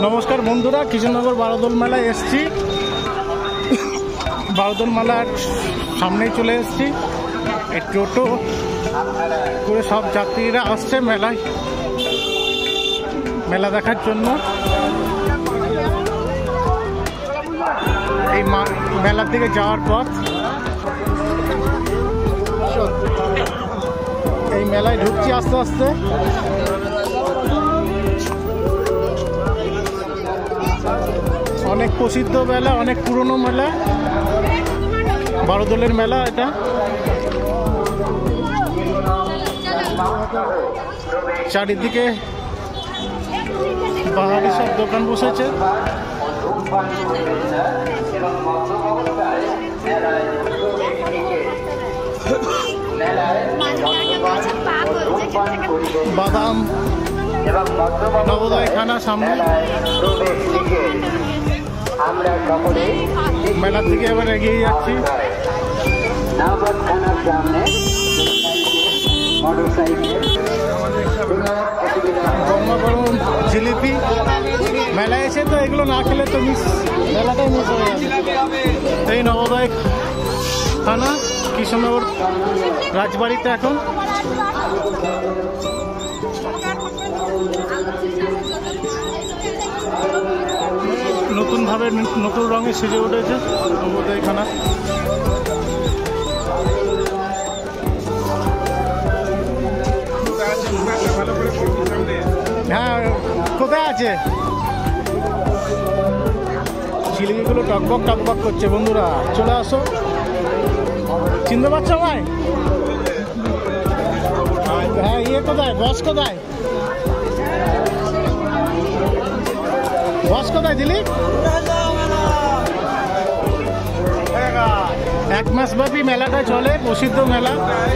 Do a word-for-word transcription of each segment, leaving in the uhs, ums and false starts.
নমস্কার বন্ধুরা, কৃষ্ণনগর বারোদোল মেলায় এসছি। বারোদোল মেলার সামনেই চলে এসছি। এই টোটো করে সব যাত্রীরা আসছে মেলায়, মেলা দেখার জন্য। এই মেলার দিকে যাওয়ার পথ, এই মেলায় ঢুকছি আস্তে আস্তে। অনেক প্রসিদ্ধ মেলা, অনেক পুরনো মেলা, বারোদোলের মেলা এটা। চারিদিকে বাহারি সব দোকান বসেছে। বাদাম নবোদয় খানা সামনে। মেলার দিকে এবার এগিয়ে যাচ্ছি। গরমা গরম জিলিপি। মেলায় এসে তো এগুলো না খেলে তো মিস, মেলাটাই মিস হয়ে যাবে। এই নবোদয় খানা কৃষ্ণনগর রাজবাড়িতে এখন। নতুন ভাবে নতুন রঙে সেজে উঠেছে নবোদয় খানা। হ্যাঁ, কোথায় আছে? জিলিপিগুলো টকবক টকবক করছে। বন্ধুরা চলে আসো, চিনতে পারছো আমায়? হ্যাঁ, ইয়ে কোথায়? বস কোথায়? বস কোথায় দিলীপ? এক মাস ব্যাপী মেলাটা চলে, প্রসিদ্ধ মেলা।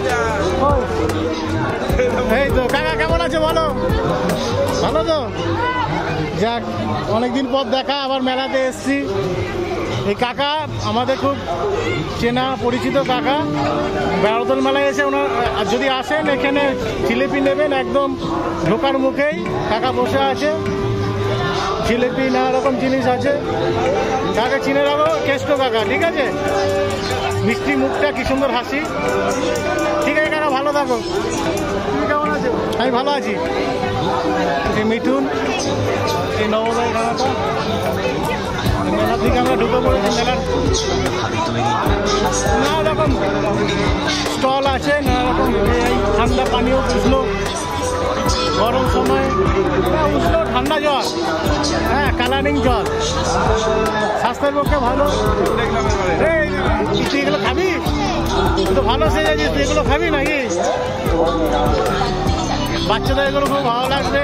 এই তো কাকা, কেমন আছে বলো? ভালো তো? যাক, অনেকদিন পর দেখা, আবার মেলাতে এসছি। এই কাকা আমাদের খুব চেনা পরিচিত কাকা। বারোদোল মেলায় এসে ওনার যদি আসেন, এখানে জিলিপি নেবেন, একদম ঢোকার মুখেই কাকা বসে আছে। জিলিপি নানা রকম জিনিস আছে। কাকা চিনে রাখো, কেষ্ট কাকা, ঠিক আছে? মিষ্টি মুখটা, কি সুন্দর হাসি। ঠিক আছে কাকা, ভালো থাকো। তুমি কেমন আছো? আমি ভালো আছি। এই মিঠুন, এই নবোদয় খানাটা। মেলার দিকে আমরা ঢুকে পড়েছি। মেলার নানা রকম স্টল আছে, নানা রকম ঠান্ডা পানীয়, উষ্ণ গরম সময় উষ্ণ ঠান্ডা জল, হ্যাঁ কালারিং জল, স্বাস্থ্যের পক্ষে ভালো। তুই এগুলো খাবি? তো ভালো সেজেছিস, তুই এগুলো খাবি নাকি? বাচ্চাদের এগুলো খুব ভালো লাগবে।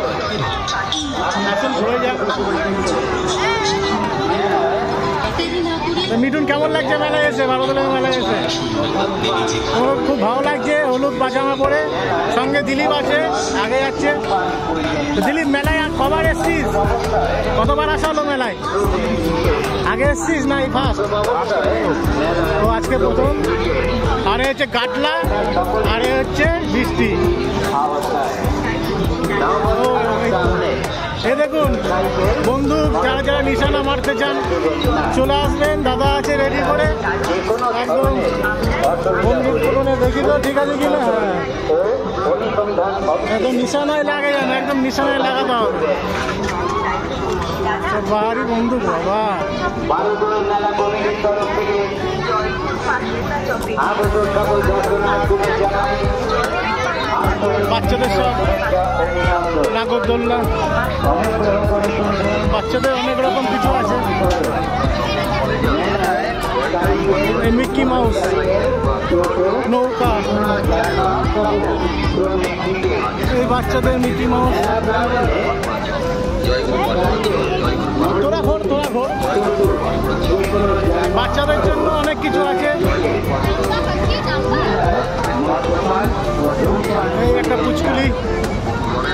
আসুন ঘুরে যাক। মিঠুন কেমন লাগছে মেলায় এসে? বারোদোলের মেলায় এসে ওর খুব ভালো লাগছে। হলুদ পাজামা পরে, সঙ্গে দিলীপ আছে, আগে যাচ্ছে। দিলীপ, মেলায় আর কবার এসছিস? কতবার আসা হলো মেলায়? আগে এসছিস না এই ফার্স্ট? ও আজকে প্রথম। আরে হচ্ছে গাটলা, আরে হচ্ছে বৃষ্টি। এ দেখুন বন্ধু, যারা যারা নিশানা মারতে চান চলে আসবেন, দাদা আছে রেডি করে। একদম বন্ধুর তুলনে দেখি তো ঠিক আছে কিনা। হ্যাঁ, একদম নিশানায় লাগে যান, একদম নিশানায় লাগাতে হবে। বাহারি বন্ধু বাবা। বাচ্চাদের সব নাগরদোলনা, বাচ্চাদের অনেক রকম কিছু আছে। এই মিকি মাউস, নৌকা, এই বাচ্চাদের মিকি মাউস। তোরা ঘোর, তোরা ঘোর। বাচ্চাদের জন্য অনেক কিছু আছে। এই একটা পুচকুলি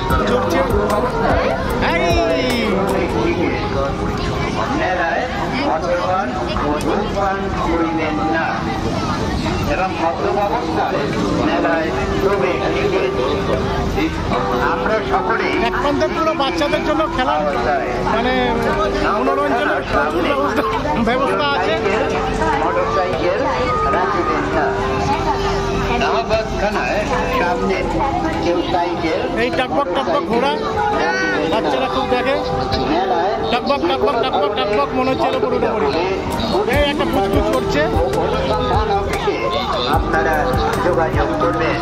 চড়ছে। মদ্যপান ও ধূমপান করিবেন না এবং মদ্যপ অবস্থায় মেলায় প্রবেশ নিষেধ। আমরা সকলে একমাত্র পুরো বাচ্চাদের জন্য খেলার মানে মনোরঞ্জনের ব্যবস্থা আছে। মোটর সাইকেল রাখবেন না। সামনে কেউ সাইকেল এই টকবক টকবক ঘোড়া বাচ্চারা খুব দেখে। টকবক টকবক টকবক টকবক মনে হচ্ছে পুরোটা পড়ি এই একটা পুচকুচ করছে। আপনারা যোগাযোগ করবেন।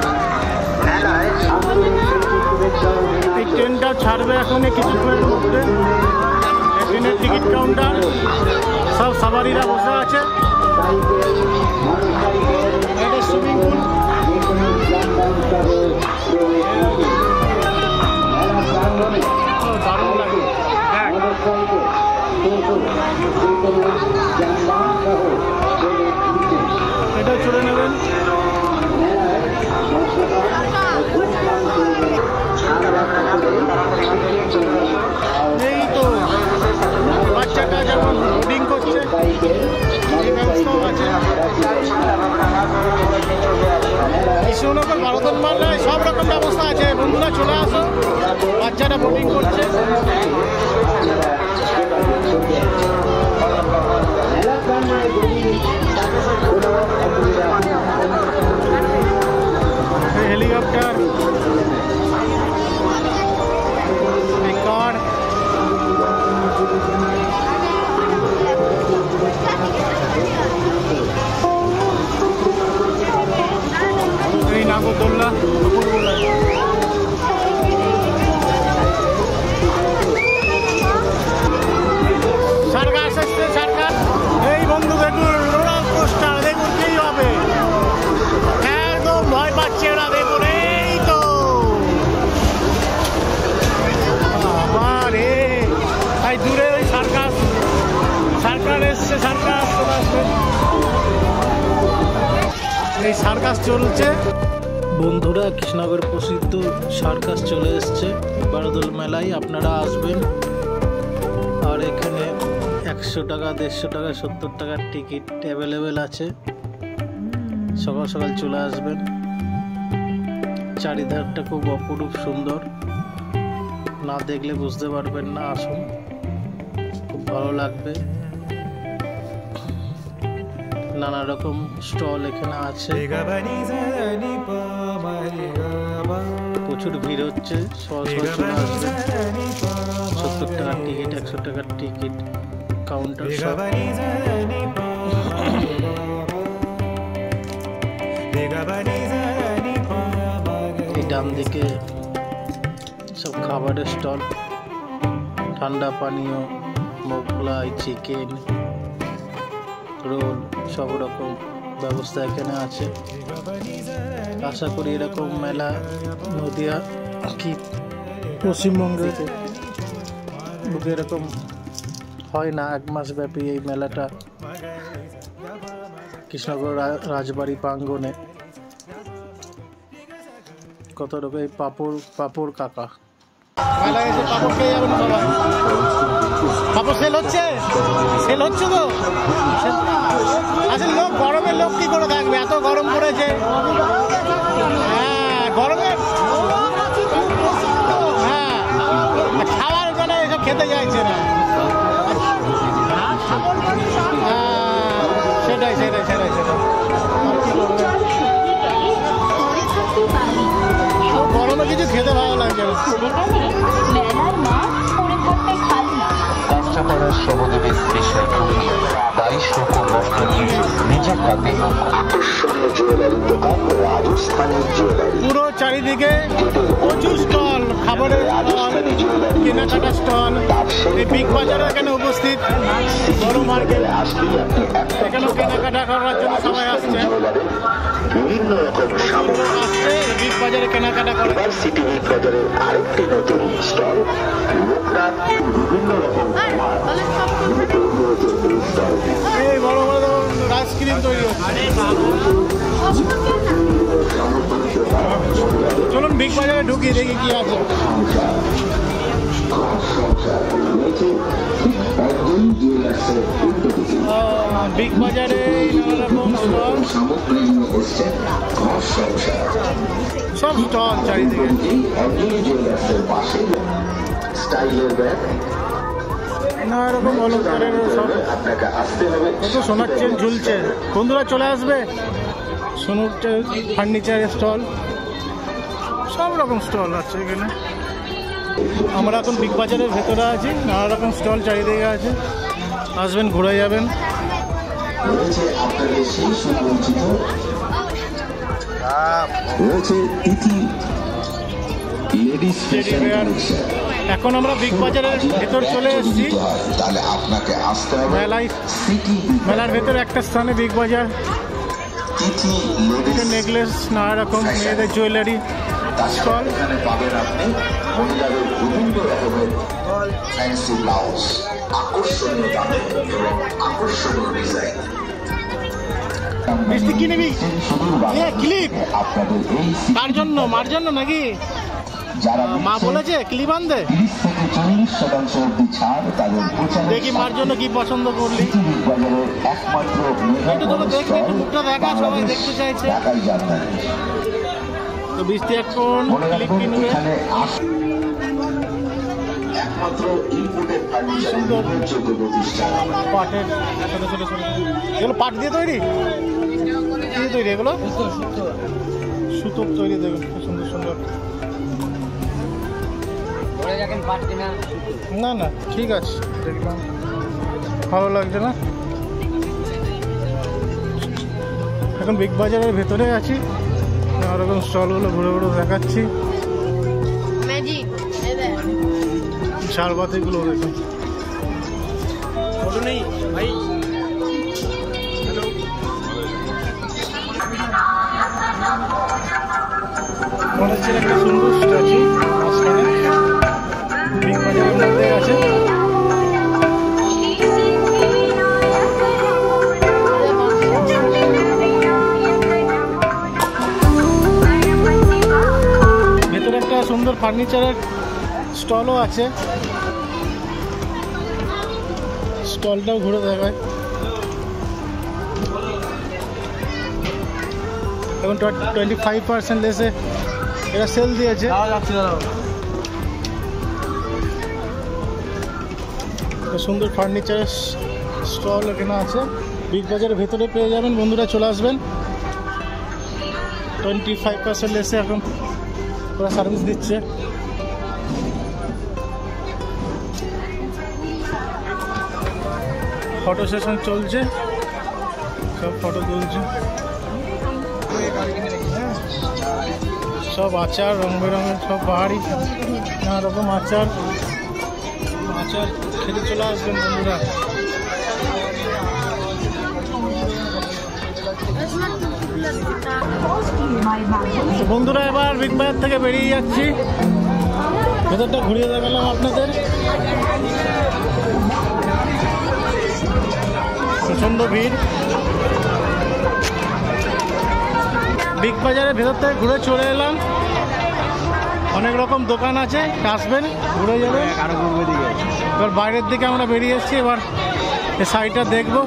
এই ট্রেনটা ছাড়বে এখন কিছুক্ষণের মধ্যে। ট্রেনের টিকিট কাউন্টার সব সাবারিরা বসে আছে। এটা সুইমিং পুল। দারুণ লাগে। এটা চলে নেবেন। এই তো বাচ্চাটা যখন বোর্ডিং করছে এই ব্যবস্থাও আছে। কৃষ্ণনগর ভারতের মেলায় সব রকম ব্যবস্থা আছে। বন্ধুরা চলে আসো, বাচ্চাটা বোর্ডিং করছে। হেলিকপ্টার কার এই নাগরদোল্লা সরকার আসছে সরকার। এই বন্ধু দেখুন রোলার কোস্টার দেখুন কি হবে। একদম ভয় পাচ্ছে ওরা দেখুন। এই তো আরে তাই দূরে ওই সার্কাস সার্কাস এসছে। সার্কাস এই সার্কাস চলছে। বন্ধুরা কৃষ্ণনগর প্রসিদ্ধ সার্কাস চলে এসছে বারোদোল মেলায়। আপনারা আসবেন। আর এখানে একশো টাকা দেড়শো টাকা সত্তর টাকার টিকিট অ্যাভেলেবেল আছে। সকাল সকাল চলে আসবেন। চারিধারটা খুব অপরূপ সুন্দর, না দেখলে বুঝতে পারবেন না। আসুন, খুব ভালো লাগবে। নানা রকম স্টল এখানে আছে। প্রচুর ভিড় হচ্ছে। সরাসরি চলে আসবেন। সত্তর টাকার টিকিট একশো টাকার টিকিট কাউন্টার সব। এই ডান দিকে সব খাবারের স্টল, ঠান্ডা পানীয়, মোগলাই, চিকেন, রোল সব রকম ব্যবস্থা এখানে আছে। আশা করি এরকম মেলা নদিয়া কি পশ্চিমবঙ্গে এরকম হয় না। এক মাস ব্যাপী এই মেলাটা কৃষ্ণনগর রাজবাড়ি প্রাঙ্গণে। কত রকম এই পাপড় পাপড় কাকা মেলায় এসে পাপড় খেয়ে যাবেন সবাই। পাপড় সেল হচ্ছে সেল হচ্ছে তো। আসলে লোক গরমের লোক কি করে থাকবে, এত গরম পড়েছে। হ্যাঁ গরমে হ্যাঁ খাবার মানে এসব খেতে চাইছে না। হ্যাঁ সেটাই সেটাই সেটাই সেটাই গরমে কিছু খেতে ভালো লাগছে না। কাঁচাপাড়ার সহদেবের স্পেশাল ফুলিয়ে বাইশ রকম বস্ত্র নিয়ে নিজের হাতে আকর্ষণীয় জুয়েলারি দোকান রাজস্থানী জুয়েলারি। পুরো চারিদিকে প্রচুর স্টল, খাবারের স্টল, কেনাকাটা স্টল। এই বিগ বাজারে এখানে উপস্থিত বড় মার্কেট, এখানেও কেনাকাটা করার জন্য সবাই আসছে। বিভিন্ন রকম আসছে বিগ বাজারে কেনাকাটা করে। সিটি বিগ বাজারের আরেকটি নতুন স্টল লোকনাথ। বিভিন্ন রকম এই বড় বড় আইসক্রিম তৈরি হচ্ছে। চলুন বিগ বাজারে ঢুকি দেখি কি আছে। বিগ বাজারে সব স্টল চারিদিকে। নানা রকম অলঙ্কারের সব কত সোনার চেন ঝুলছে। বন্ধুরা চলে আসবে, সোনার ফার্নিচারের স্টল, সব রকম স্টল আছে এখানে। আমরা এখন বিগ বাজারের ভেতরে আছি, নানা রকম স্টল চারিদিকে আছে, আসবেন ঘুরে যাবেন। এখন আমরা বিগ বাজারের ভেতর চলে এসেছি। মেলায় মেলার ভেতরে একটা স্থানে বিগ বাজার, নেকলেস, নানা রকম মেয়েদের জুয়েলারি স্টল। মিষ্টি কি নিবি? ক্লিপ কার জন্য? মার জন্য নাকি? মা বলেছে ক্লিপ আনতে। দেখি মার জন্য কি পছন্দ করলি, একটু তোকে দেখবি, একটু মুখটা দেখা, সবাই দেখতে চাইছে। তো বৃষ্টি এখন ক্লিপ কিনবে। পাটের ছোট ছোট ছোট এগুলো পাট দিয়ে তৈরি, কি দিয়ে তৈরি এগুলো? সুতোর তৈরি, দেখুন খুব সুন্দর সুন্দর। না না ঠিক আছে, দেখলাম ভালো লাগছে না। এখন বিগ বাজারের ভেতরে আছি, নানা রকম স্টলগুলো ঘুরে ঘুরে দেখাচ্ছি। ঝাড়বাতিগুলো দেখুন, ফটো নেই ভাই। গণেশের একটা সুন্দর স্ট্যাচু মাঝখানে বিগ বাজারের মধ্যে আছে। ভেতরে একটা সুন্দর ফার্নিচারের স্টলও আছে, স্টলটাও ঘুরে দেখায়। এখন টোয়েন্টি ফাইভ পার্সেন্ট লেসে এটা সেল দিয়েছে। সুন্দর ফার্নিচারের স্টল এখানে আছে, বিগ বাজারের ভেতরে পেয়ে যাবেন। বন্ধুরা চলে আসবেন, টোয়েন্টি ফাইভ পার্সেন্ট লেসে এখন ওরা সার্ভিস দিচ্ছে। ফটো সেশন চলছে, সব ফটো তুলছে, সব আচার রং বেরঙের, সব পাহাড়ি নানা রকম আচার। আচার খেতে চলে আসবেন বন্ধুরা। বন্ধুরা এবার বিগ বাজার থেকে বেরিয়ে যাচ্ছি, ভেতরটা ঘুরিয়ে দেখালাম আপনাদের। প্রচণ্ড ভিড়। বিগ বাজারের ভেতর থেকে ঘুরে চলে এলাম, অনেক রকম দোকান আছে, আসবেন ঘুরে যাবে। এবার বাইরের দিকে আমরা বেরিয়ে এসেছি, এবার এই সাইডটা দেখবো।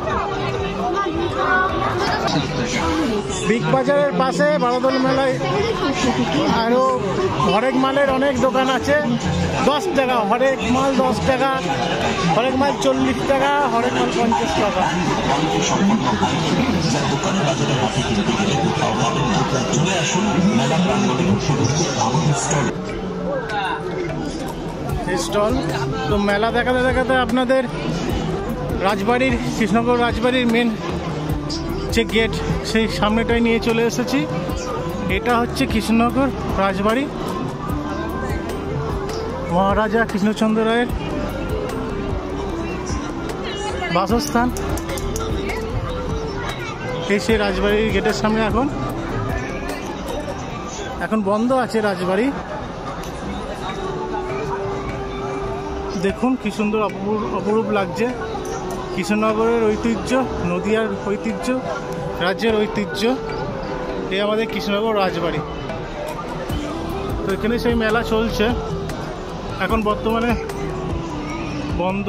বিগ বাজারের পাশে বারোদল মেলায় আরও হরেক মালের অনেক দোকান আছে। দশ টাকা হরেক মাল, দশ টাকা হরেক মাল, চল্লিশ টাকা হরেক মাল, পঞ্চাশ টাকা। স্টল তো মেলা দেখাতে দেখাতে আপনাদের রাজবাড়ির, কৃষ্ণনগর রাজবাড়ির মেন যে গেট, সেই সামনেটাই নিয়ে চলে এসেছি। এটা হচ্ছে কৃষ্ণনগর রাজবাড়ি, মহারাজা কৃষ্ণচন্দ্র রায়ের বাসস্থান। এই সেই রাজবাড়ির গেটের সামনে এখন এখন বন্ধ আছে রাজবাড়ি। দেখুন কি সুন্দর অপরূপ লাগছে। কৃষ্ণনগরের ঐতিহ্য, নদিয়ার ঐতিহ্য, রাজ্যের ঐতিহ্য, এই আমাদের কৃষ্ণনগর রাজবাড়ি। তো এখানে সেই মেলা চলছে, এখন বর্তমানে বন্ধ।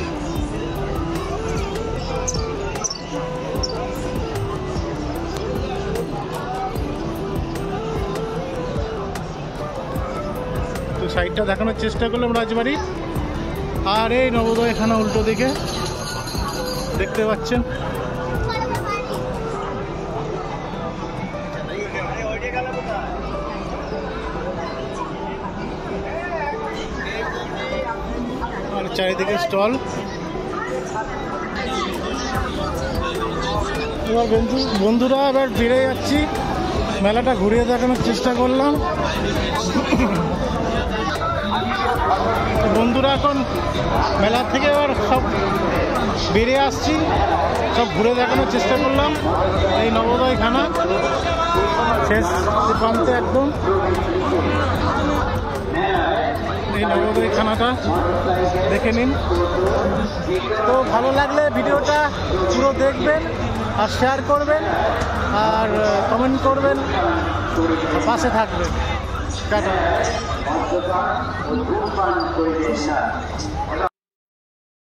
তো সাইডটা দেখানোর চেষ্টা করলাম রাজবাড়ি। আর এই নবোদয় এখানে উল্টো দিকে দেখতে পাচ্ছেন। আর চারিদিকে স্টল। এবার বন্ধু বন্ধুরা এবার ফিরে যাচ্ছি, মেলাটা ঘুরিয়ে দেখানোর চেষ্টা করলাম। বন্ধুরা এখন মেলা থেকে এবার সব বেরিয়ে আসছি, সব ঘুরে দেখানোর চেষ্টা করলাম। এই নবোদয় খানা শেষ প্রান্তে একদম, এই নবোদয় খানাটা দেখে নিন। তো ভালো লাগলে ভিডিওটা পুরো দেখবেন আর শেয়ার করবেন আর কমেন্ট করবেন, পাশে থাকবেন। টাটা।